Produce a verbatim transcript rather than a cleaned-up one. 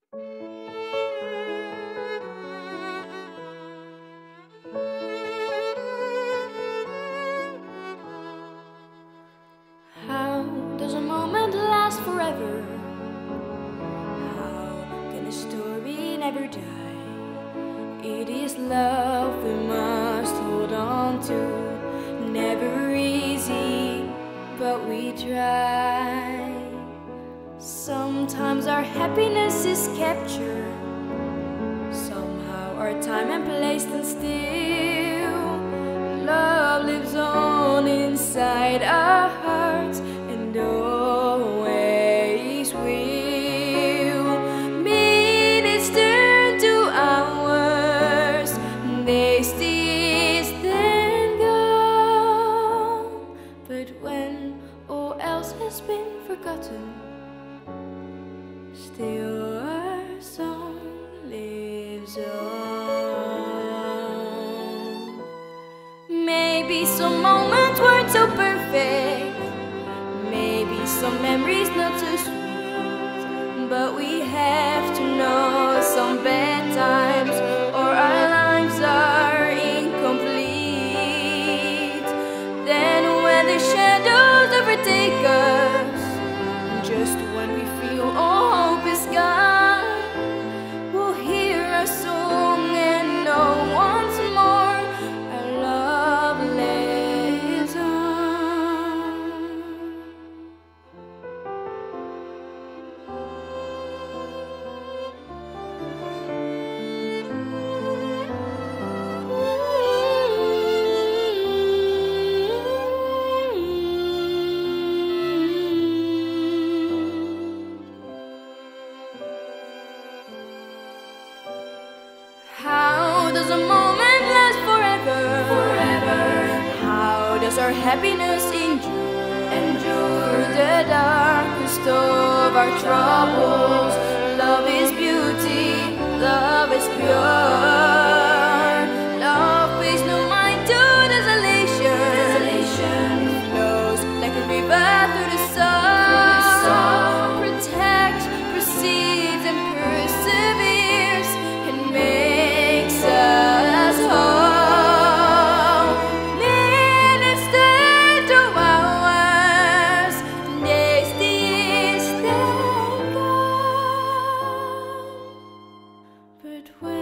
How does a moment last forever? How can a story never die? It is love we must hold on to. Never easy, but we try. Sometimes our happiness is captured. Somehow our time and place stand still. Love lives on inside our hearts and always will. Minutes turn to hours, days distant gone. But when all else has been forgotten, still our song lives on. Maybe some moments weren't so perfect, maybe some memories not so sweet, but we have to know some bad times or our lives are incomplete. Then when the shadows overtake us, just when we feel all hope is gone, we'll hear our song and know once more our love lives on. How does a moment last forever? Forever. How does our happiness endure? Endure through the darkest of our troubles. Love is beauty, love is pure. Love pays no mind to desolation. Desolation flows like a river through the sun. Protects, precedes, and perseveres, and makes us whole. Minutes turn to hours, days distant gone. But when